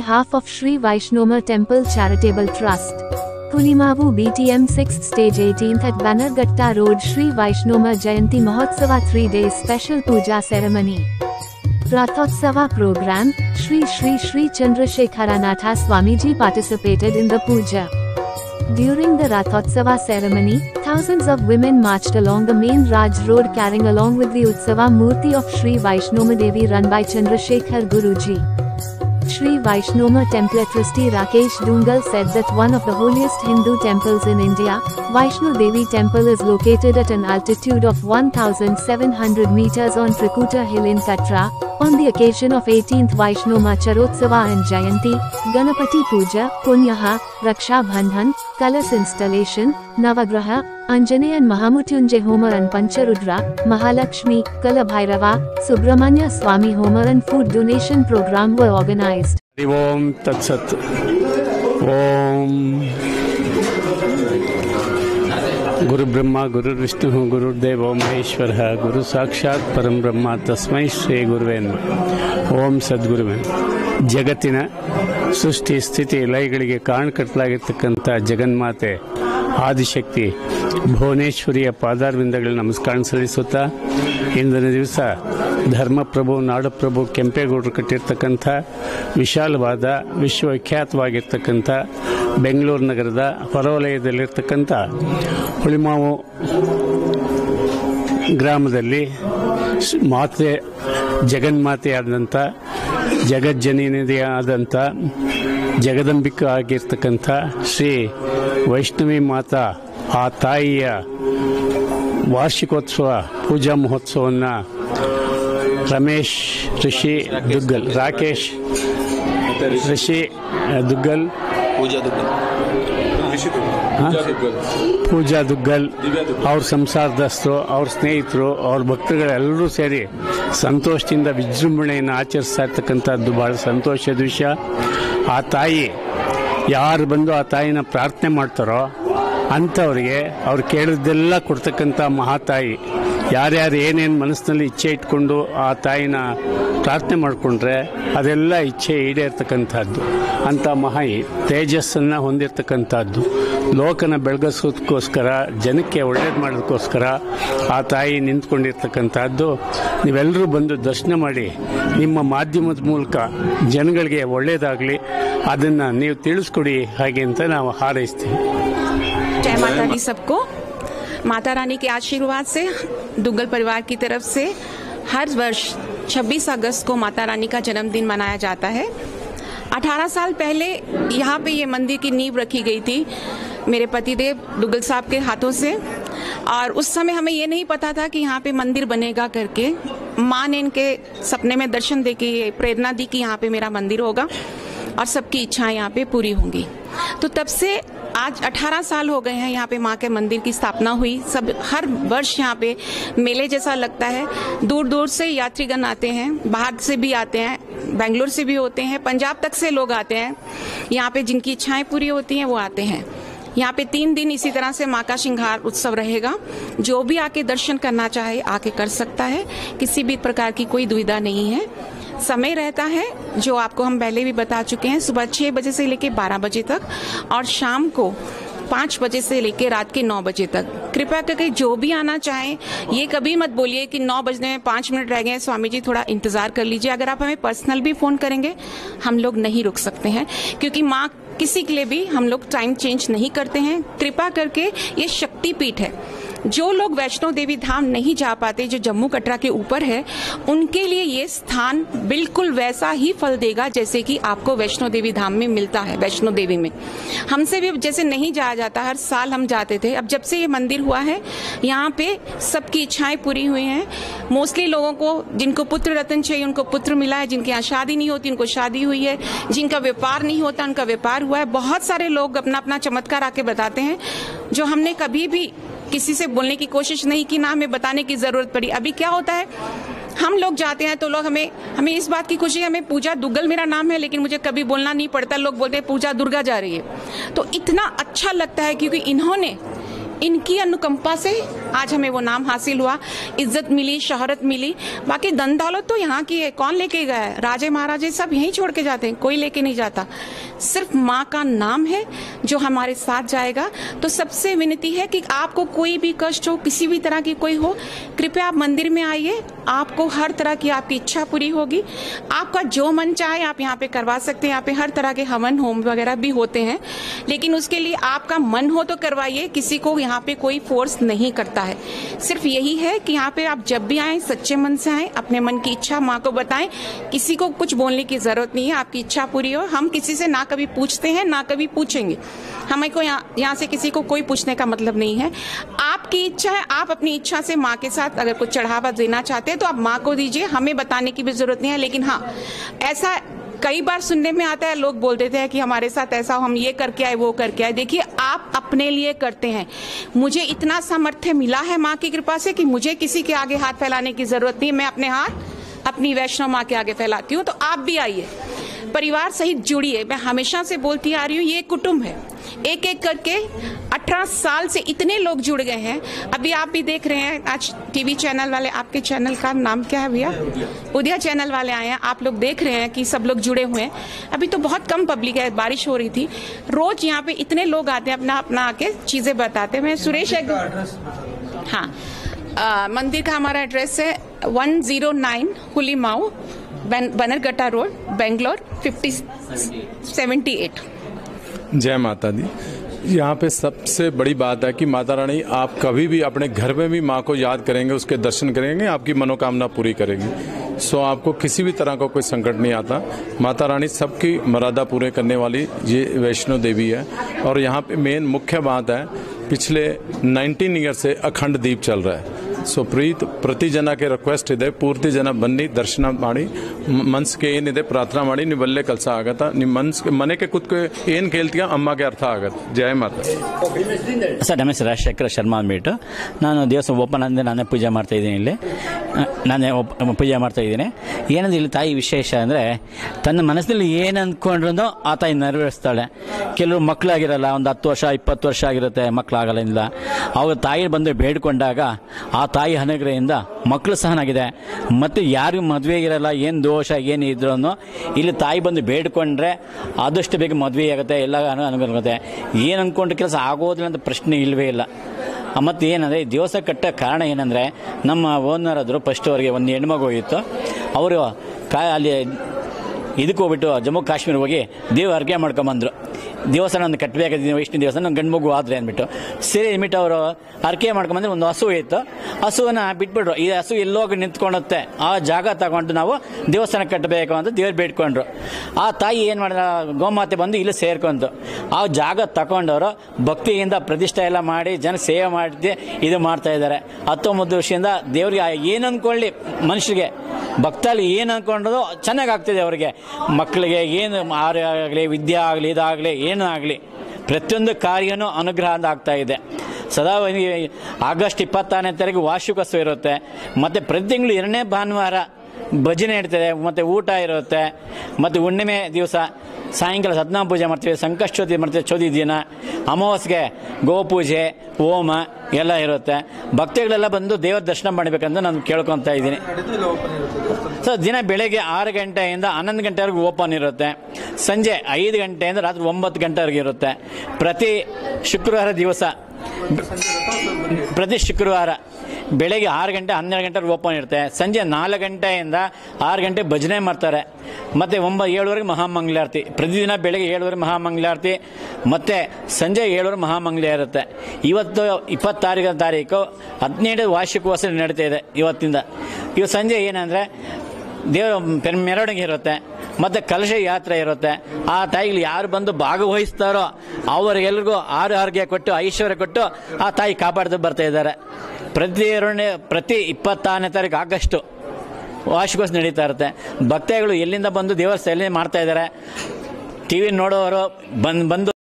behalf of Sri Vaishnoma Temple Charitable Trust. Pulimavu BTM 6th Stage 18th at Bannerghatta Road Sri Vaishnoma Jayanti Mahotsava 3 days special puja ceremony. Rathotsava program, Shri Chandrasekharanatha Swamiji participated in the puja. During the Rathotsava ceremony, thousands of women marched along the main Raj Road carrying along with the Utsava Murti of Sri Vaishnoma Devi run by Chandrasekhar Guruji. Sri Vaishnoma Temple trustee Rakesh Dungal said that one of the holiest Hindu temples in India, Vaishno Devi Temple is located at an altitude of 1700 meters on Trikuta Hill in Katra. On the occasion of 18th Vaishnoma Charotsava and Jayanti, Ganapati Puja, Punyaha, Raksha Bandhan, Kalas installation, Navagraha, Anjaneyan Mahamrityunjay Homa and Pancharudra, Mahalakshmi, Kala Bhairava, Subramanya Swami Homa and food donation program were organized. Om Tat Sat. Om गुरु ब्रह्मा गुरु विष्णु गुरुदेवो महेश्वरः गुरु साक्षात् परम ब्रह्म तस्मै श्री गुरुवे नमः. ओम सद्गुरुवे. ಜಗತ್ತಿನ ಸೃಷ್ಟಿ ಸ್ಥಿತಿ ಲಯಗಳಿಗೆ ಕಾರಣಕರ್ತಲಾಗಿರ್ತಕ್ಕಂಥ ಜಗನ್ಮಾತೆ ಆದಿಶಕ್ತಿ ಭುವನೇಶ್ವರಿಯ ಪಾದಾರವಿಂದಗಳಿಗೆ ನಮಸ್ಕಾರ ಸಲ್ಲಿಸುತ್ತಾ ಇಂದಿನ ದಿವಸ ಧರ್ಮಪ್ರಭು ನಾಡಪ್ರಭು ಕೆಂಪೇಗೌಡರು ಕಟ್ಟಿರ್ತಕ್ಕಂಥ ವಿಶಾಲವಾದ ವಿಶ್ವವಿಖ್ಯಾತವಾಗಿರ್ತಕ್ಕಂಥ ಬೆಂಗಳೂರು ನಗರದ ಹೊರವಲಯದಲ್ಲಿರ್ತಕ್ಕಂಥ ಹುಳಿಮಾವು ಗ್ರಾಮದಲ್ಲಿ ಮಾತೆ ಜಗನ್ಮಾತೆಯಾದಂಥ ಜಗಜ್ಜನನಿಯಾದಂಥ ಜಗದಂಬಿಕ ಆಗಿರ್ತಕ್ಕಂಥ ಶ್ರೀ ವೈಷ್ಣವಿ ಮಾತಾ ಆ ತಾಯಿಯ ವಾರ್ಷಿಕೋತ್ಸವ ಪೂಜಾ ಮಹೋತ್ಸವವನ್ನು ರಮೇಶ್ ಋಷಿ ದುಗ್ಗಲ್ ರಾಕೇಶ್ ಋಷಿ ದುಗ್ಗಲ್ ಪೂಜಾ ದುಗ್ಗಲ್ ಅವ್ರ ಸಂಸಾರದಸ್ಥರು ಅವ್ರ ಸ್ನೇಹಿತರು ಅವ್ರ ಭಕ್ತಗಳೆಲ್ಲರೂ ಸೇರಿ ಸಂತೋಷದಿಂದ ವಿಜೃಂಭಣೆಯನ್ನು ಆಚರಿಸ್ತಾ ಇರ್ತಕ್ಕಂಥದ್ದು ಬಹಳ ಸಂತೋಷದ ವಿಷಯ. ಆ ತಾಯಿ ಯಾರು ಬಂದು ಆ ತಾಯಿನ ಪ್ರಾರ್ಥನೆ ಮಾಡ್ತಾರೋ ಅಂಥವ್ರಿಗೆ ಅವ್ರು ಕೇಳಿದ್ದೆಲ್ಲ ಕೊಡ್ತಕ್ಕಂಥ ಮಹಾತಾಯಿ. ಯಾರ್ಯಾರು ಏನೇನು ಮನಸ್ಸಿನಲ್ಲಿ ಇಚ್ಛೆ ಇಟ್ಕೊಂಡು ಆ ತಾಯಿನ ಪ್ರಾರ್ಥನೆ ಮಾಡಿಕೊಂಡ್ರೆ ಅದೆಲ್ಲ ಇಚ್ಛೆ ಈಡೇರ್ತಕ್ಕಂಥದ್ದು. ಅಂಥ ಮಹಾಯಿ ತೇಜಸ್ಸನ್ನು ಹೊಂದಿರತಕ್ಕಂಥದ್ದು. ಲೋಕನ ಬೆಳಗಿಸೋದಕ್ಕೋಸ್ಕರ ಜನಕ್ಕೆ ಒಳ್ಳೇದು ಮಾಡೋದಕ್ಕೋಸ್ಕರ ಆ ತಾಯಿ ನಿಂತ್ಕೊಂಡಿರ್ತಕ್ಕಂಥದ್ದು. ನೀವೆಲ್ಲರೂ ಬಂದು ದರ್ಶನ ಮಾಡಿ ನಿಮ್ಮ ಮಾಧ್ಯಮದ ಮೂಲಕ ಜನಗಳಿಗೆ ಒಳ್ಳೇದಾಗಲಿ ಅದನ್ನು ನೀವು ತಿಳಿಸ್ಕೊಡಿ ಹಾಗೆ ಅಂತ ನಾವು ಹಾರೈಸ್ತೀವಿ. जय माता दी सबको. माता रानी के आशीर्वाद से दुग्गल परिवार की तरफ से हर वर्ष 26 अगस्त को माता रानी का जन्मदिन मनाया जाता है. 18 साल पहले यहाँ पे ये मंदिर की नींव रखी गई थी मेरे पतिदेव दुग्गल साहब के हाथों से. और उस समय हमें ये नहीं पता था कि यहाँ पे मंदिर बनेगा करके. माँ ने इनके सपने में दर्शन देके प्रेरणा दी कि यहाँ पे मेरा मंदिर होगा और सबकी इच्छाएं यहाँ पे पूरी होंगी. तो तब से आज 18 साल हो गए हैं यहाँ पे माँ के मंदिर की स्थापना हुई. सब हर वर्ष यहाँ पे मेले जैसा लगता है. दूर दूर से यात्रीगण आते हैं, बाहर से भी आते हैं, बेंगलोर से भी होते हैं, पंजाब तक से लोग आते हैं. यहाँ पे जिनकी इच्छाएं पूरी होती हैं वो आते हैं. यहाँ पे 3 दिन इसी तरह से माँ का श्रृंगार उत्सव रहेगा. जो भी आके दर्शन करना चाहे आके कर सकता है. किसी भी प्रकार की कोई दुविधा नहीं है. समय रहता है जो आपको हम पहले भी बता चुके हैं. सुबह 6 बजे से लेकर 12 बजे तक और शाम को 5 बजे से लेकर रात के 9 बजे तक. कृपया करके जो भी आना चाहें ये कभी मत बोलिए कि 9 बजने में 5 मिनट रह गए स्वामी जी थोड़ा इंतजार कर लीजिए. अगर आप हमें पर्सनल भी फोन करेंगे हम लोग नहीं रुक सकते हैं क्योंकि माँ किसी के लिए भी हम लोग टाइम चेंज नहीं करते हैं. कृपा करके ये शक्तिपीठ है. जो लोग वैष्णो देवी धाम नहीं जा पाते जो जम्मू कटरा के ऊपर है उनके लिए ये स्थान बिल्कुल वैसा ही फल देगा जैसे कि आपको वैष्णो देवी धाम में मिलता है. वैष्णो देवी में हमसे भी जैसे नहीं जाया जाता, हर साल हम जाते थे. अब जब से ये मंदिर हुआ है यहाँ पे सबकी इच्छाएं पूरी हुई हैं. मोस्टली लोगों को जिनको पुत्र रत्न चाहिए उनको पुत्र मिला है. जिनके यहाँ शादी नहीं होती उनको शादी हुई है. जिनका व्यापार नहीं होता उनका व्यापार हुआ है. बहुत सारे लोग अपना अपना चमत्कार आके बताते हैं जो हमने कभी भी किसी से बोलने की कोशिश नहीं की, ना हमें बताने की जरूरत पड़ी. अभी क्या होता है हम लोग जाते हैं तो लोग हमें इस बात की खुशी है. हमें पूजा दुग्गल मेरा नाम है लेकिन मुझे कभी बोलना नहीं पड़ता. लोग बोलते हैं पूजा दुर्गा जा रही है. तो इतना अच्छा लगता है क्योंकि इन्होंने इनकी अनुकंपा से आज हमें वो नाम हासिल हुआ, इज्जत मिली, शोहरत मिली। बाकी धन दौलत तो यहाँ की है, कौन लेके गया है? राजे महाराजे सब यहीं छोड़ के जाते हैं, कोई लेके नहीं जाता। सिर्फ माँ का नाम है जो हमारे साथ जाएगा। तो सबसे विनती है कि आपको कोई भी कष्ट हो, किसी भी तरह की कोई हो, कृपया आप मंदिर में आइए, आपको हर तरह की आपकी इच्छा पूरी होगी। आपका जो मन चाहे आप यहाँ पे करवा सकते हैं। यहाँ पे हर तरह के हवन होम वगैरह भी होते हैं, लेकिन उसके लिए आपका मन हो तो करवाइए। किसी को यहाँ पे कोई फोर्स नहीं करता है। सिर्फ यही है कि यहाँ पे आप जब भी आए सच्चे मन से आए, अपने मन की इच्छा माँ को बताएं। किसी को कुछ बोलने की जरूरत नहीं है, आपकी इच्छा पूरी हो। हम किसी से ना कभी पूछते हैं ना कभी पूछेंगे। हमें को यहाँ से किसी को कोई पूछने का मतलब नहीं है। आपकी इच्छा है, आप अपनी इच्छा से माँ के साथ अगर कुछ चढ़ावा देना चाहते हैं तो आप माँ को दीजिए, हमें बताने की भी जरूरत नहीं है। लेकिन हाँ, ऐसा कई बार सुनने में आता है, लोग बोल देते हैं कि हमारे साथ ऐसा, हम ये करके आए वो करके आए। देखिए, आप अपने लिए करते हैं। मुझे इतना सामर्थ्य मिला है माँ की कृपा से कि मुझे किसी के आगे हाथ फैलाने की जरूरत नहीं। मैं अपने हाथ अपनी वैष्णव माँ के आगे फैलाती हूँ। तो आप भी आइए, परिवार सहित जुड़िए। मैं हमेशा से बोलती आ रही हूँ, ये कुटुंब है। एक एक करके 18 साल से इतने लोग जुड़ गए हैं। अभी आप भी देख रहे हैं, आज टीवी चैनल वाले, आपके चैनल का नाम क्या है भैया? उदया चैनल वाले आए हैं। आप लोग देख रहे हैं कि सब लोग जुड़े हुए हैं। अभी तो बहुत कम पब्लिक है, बारिश हो रही थी। रोज यहाँ पे इतने लोग आते हैं, अपना अपना आके चीजें बताते हैं। मैं सुरेश, हाँ, मंदिर का हमारा एड्रेस है 109 हुलीमाऊ, बनरगट्टा रोड, बेंगलोर 5078। जय माता दी। यहाँ पे सबसे बड़ी बात है कि माता रानी, आप कभी भी अपने घर में भी माँ को याद करेंगे, उसके दर्शन करेंगे, आपकी मनोकामना पूरी करेंगी। सो आपको किसी भी तरह का कोई संकट नहीं आता। माता रानी सबकी मरादा पूरे करने वाली ये वैष्णो देवी है। और यहाँ पे मेन मुख्य बात है, पिछले 19 ईयर से अखंड दीप चल रहा है। ಸೊ ಪ್ರತಿ ಜನಕ್ಕೆ ರಿಕ್ವೆಸ್ಟ್ ಇದೆ, ಪೂರ್ತಿ ಜನ ಬನ್ನಿ, ದರ್ಶನ ಮಾಡಿ, ಮನ್ಸಿಗೆ ಏನಿದೆ ಪ್ರಾರ್ಥನಾ ಮಾಡಿ, ನೀವು ಒಳ್ಳೆ ಕೆಲಸ ಆಗತ್ತಾ, ನಿಮ್ಮ ಮನೆಗೆ ಕೂತ್ಕೊ ಏನು ಕೇಳ್ತೀಯ ಅಮ್ಮಗೆ ಅರ್ಥ ಆಗತ್ತೆ. ಜಯ ಮಾತಾ. ಸರ್, ನಮ್ಮ ಹೆಸರು ರಾಜಶೇಖರ ಶರ್ಮಾ ಅಂದ್ಬಿಟ್ಟು. ನಾನು ದೇವಸ್ಥಾನ ಓಪನ್ ಅಂದರೆ ನಾನೇ ಪೂಜೆ ಮಾಡ್ತಾ ಇದ್ದೀನಿ. ಇಲ್ಲಿ ನಾನೇ ಪೂಜೆ ಮಾಡ್ತಾ ಇದ್ದೀನಿ. ಏನಂದ್ರೆ ಇಲ್ಲಿ ತಾಯಿ ವಿಶೇಷ ಅಂದರೆ, ತನ್ನ ಮನಸ್ಸಿನಲ್ಲಿ ಏನು ಅಂದ್ಕೊಂಡ್ರೂ ಆ ತಾಯಿ ನೆರವೇರಿಸ್ತಾಳೆ. ಕೆಲವರು ಮಕ್ಕಳಾಗಿರಲ್ಲ, ಒಂದು 10 ವರ್ಷ 20 ವರ್ಷ ಆಗಿರುತ್ತೆ, ಮಕ್ಕಳಾಗಲ್ಲ. ಅವ್ರ ತಾಯಿ ಬಂದು ಬೇಡ್ಕೊಂಡಾಗ ಆ ತಾಯಿ ಅನುಗ್ರಹದಿಂದ ಮಕ್ಕಳು ಸಹನಾಗಿದೆ. ಮತ್ತು ಯಾರಿಗೂ ಮದುವೆ ಇರಲ್ಲ, ಏನು ದೋಷ ಏನು ಇದ್ರೂ ಇಲ್ಲಿ ತಾಯಿ ಬಂದು ಬೇಡ್ಕೊಂಡ್ರೆ ಆದಷ್ಟು ಬೇಗ ಮದುವೆ ಆಗುತ್ತೆ, ಎಲ್ಲ ಅನುಗ್ರಹ ಆಗುತ್ತೆ. ಏನು ಅಂದ್ಕೊಂಡ್ರೆ ಕೆಲಸ ಆಗೋದಿಲ್ಲ ಅಂತ ಪ್ರಶ್ನೆ ಇಲ್ಲವೇ ಇಲ್ಲ. ಮತ್ತು ಏನಂದರೆ, ದಿವಸ ಕಟ್ಟ ಕಾರಣ ಏನಂದರೆ, ನಮ್ಮ ಓನರ್ ಆದರು ಫಸ್ಟ್ ಅವರಿಗೆ ಒಂದು ಹೆಣ್ಮಗು ಹೋಗಿತ್ತು. ಅವರು ಅಲ್ಲಿ ಇದಕ್ಕೆ ಹೋಗ್ಬಿಟ್ಟು ಜಮ್ಮು ಕಾಶ್ಮೀರ ಹೋಗಿ ದೇವ ಅರ್ಘ್ಯ ಮಾಡ್ಕೊಂಬಂದರು. ದೇವಸ್ಥಾನ ಒಂದು ಕಟ್ಟಬೇಕಾದ ವೈಷ್ಣು ದೇವಸ್ಥಾನ, ಗಂಡು ಮಗು ಆದರೆ ಅಂದ್ಬಿಟ್ಟು ಸರಿ ಅಂದ್ಬಿಟ್ಟು ಅವರು ಅರ್ಕೆ ಮಾಡ್ಕೊಂಬಂದ್ರೆ ಒಂದು ಹಸು ಇತ್ತು. ಹಸುವನ್ನು ಬಿಟ್ಬಿಟ್ರು. ಈ ಹಸು ಎಲ್ಲೋಗಿ ನಿಂತ್ಕೊಳ್ಳುತ್ತೆ, ಆ ಜಾಗ ತಗೊಂಡು ನಾವು ದೇವಸ್ಥಾನ ಕಟ್ಟಬೇಕು ಅಂತ ದೇವ್ರು ಬೇಡ್ಕೊಂಡ್ರು. ಆ ತಾಯಿ ಏನು ಮಾಡಿದ, ಗೋಮಾತೆ ಬಂದು ಇಲ್ಲಿ ಸೇರ್ಕೊಂತು. ಆ ಜಾಗ ತಗೊಂಡವರು ಭಕ್ತಿಯಿಂದ ಪ್ರತಿಷ್ಠೆ ಎಲ್ಲ ಮಾಡಿ ಜನ ಸೇವೆ ಮಾಡಿ ಇದು ಮಾಡ್ತಾ ಇದ್ದಾರೆ. 19 ವರ್ಷದಿಂದ ದೇವ್ರಿಗೆ ಏನು ಅಂದ್ಕೊಳ್ಳಿ, ಮನುಷ್ಯರಿಗೆ ಭಕ್ತಲ್ಲಿ ಏನು ಅಂದ್ಕೊಂಡ್ರು ಚೆನ್ನಾಗಿ ಆಗ್ತಿದೆ. ಅವರಿಗೆ ಮಕ್ಕಳಿಗೆ ಏನು ಆರೋಗ್ಯ ಆಗಲಿ, ವಿದ್ಯೆ ಆಗಲಿ, ಇದಾಗಲಿ, ಏನೂ ಆಗಲಿ, ಪ್ರತಿಯೊಂದು ಕಾರ್ಯನೂ ಅನುಗ್ರಹ ಆಗ್ತಾ ಇದೆ. ಸದಾ ಆಗಸ್ಟ್ 26ನೇ ತಾರೀಕು ವಾರ್ಷಿಕೋತ್ಸವ ಇರುತ್ತೆ. ಮತ್ತು ಪ್ರತಿ ತಿಂಗಳು 2ನೇ ಭಾನುವಾರ ಭಜನೆ ಇರ್ತದೆ, ಮತ್ತು ಊಟ ಇರುತ್ತೆ. ಮತ್ತು ಹುಣ್ಣಿಮೆ ದಿವಸ ಸಾಯಂಕಾಲ ಸತ್ಯನಾರಾಯಣ ಪೂಜೆ ಮಾಡ್ತೀವಿ, ಸಂಕಷ್ಟ ಚೌತಿ ಮಾಡ್ತೀವಿ, ಚೌತಿ ದಿನ ಅಮಾವಾಸ್ಯೆಗೆ ಗೋಪೂಜೆ, ಹೋಮ ಎಲ್ಲ ಇರುತ್ತೆ. ಭಕ್ತಿಗಳೆಲ್ಲ ಬಂದು ದೇವರ ದರ್ಶನ ಮಾಡಬೇಕಂತ ನಾನು ಕೇಳ್ಕೊತಾ ಇದ್ದೀನಿ. ಸರ್, ದಿನ ಬೆಳಗ್ಗೆ 6 ಗಂಟೆಯಿಂದ 11 ಗಂಟೆವರೆಗೂ ಓಪನ್ ಇರುತ್ತೆ. ಸಂಜೆ 5 ಗಂಟೆಯಿಂದ ರಾತ್ರಿ 9 ಗಂಟೆವರೆಗೆ ಇರುತ್ತೆ. ಪ್ರತಿ ಶುಕ್ರವಾರ ಬೆಳಗ್ಗೆ 6 ಗಂಟೆ 12 ಗಂಟೆವರೆಗೆ ಓಪನ್ ಇರುತ್ತೆ. ಸಂಜೆ 4 ಗಂಟೆಯಿಂದ 6 ಗಂಟೆ ಭಜನೆ ಮಾಡ್ತಾರೆ. ಮತ್ತು 7ವರೆಗೆ ಮಹಾಮಂಗಳಾರತಿ. ಪ್ರತಿದಿನ ಬೆಳಗ್ಗೆ 7ವರೆಗೆ ಮಹಾಮಂಗಳಾರತಿ, ಮತ್ತು ಸಂಜೆ 7ವರೆಗೆ ಮಹಾಮಂಗಳ ಇರುತ್ತೆ. ಇವತ್ತು 26ನೇ ತಾರೀಕು 17 ವಾರ್ಷಿಕೋತ್ಸವ ನಡೀತಾ ಇದೆ ಇವತ್ತಿಂದ. ಇವತ್ತು ಸಂಜೆ ಏನಂದರೆ ದೇವರ ಮೆರವಣಿಗೆ ಇರುತ್ತೆ, ಮತ್ತು ಕಲಶ ಯಾತ್ರೆ ಇರುತ್ತೆ. ಆ ತಾಯಿಗಳು ಯಾರು ಬಂದು ಭಾಗವಹಿಸ್ತಾರೋ ಅವರಿಗೆಲ್ರಿಗೂ ಆರೋಗ್ಯ ಕೊಟ್ಟು, ಐಶ್ವರ್ಯ ಕೊಟ್ಟು ಆ ತಾಯಿ ಕಾಪಾಡ್ದು ಬರ್ತಾ ಇದ್ದಾರೆ. ಪ್ರತಿ 26ನೇ ತಾರೀಕು ಆಗಸ್ಟು ವಾರ್ಷಿಕೋತ್ಸವ ನಡೀತಾ ಇರುತ್ತೆ. ಭಕ್ತಾದಿಗಳು ಎಲ್ಲಿಂದ ಬಂದು ದೇವರ ಸೇವೆ ಮಾಡ್ತಾ ಇದ್ದಾರೆ. ಟಿವಿ ನೋಡೋರು ಬಂದು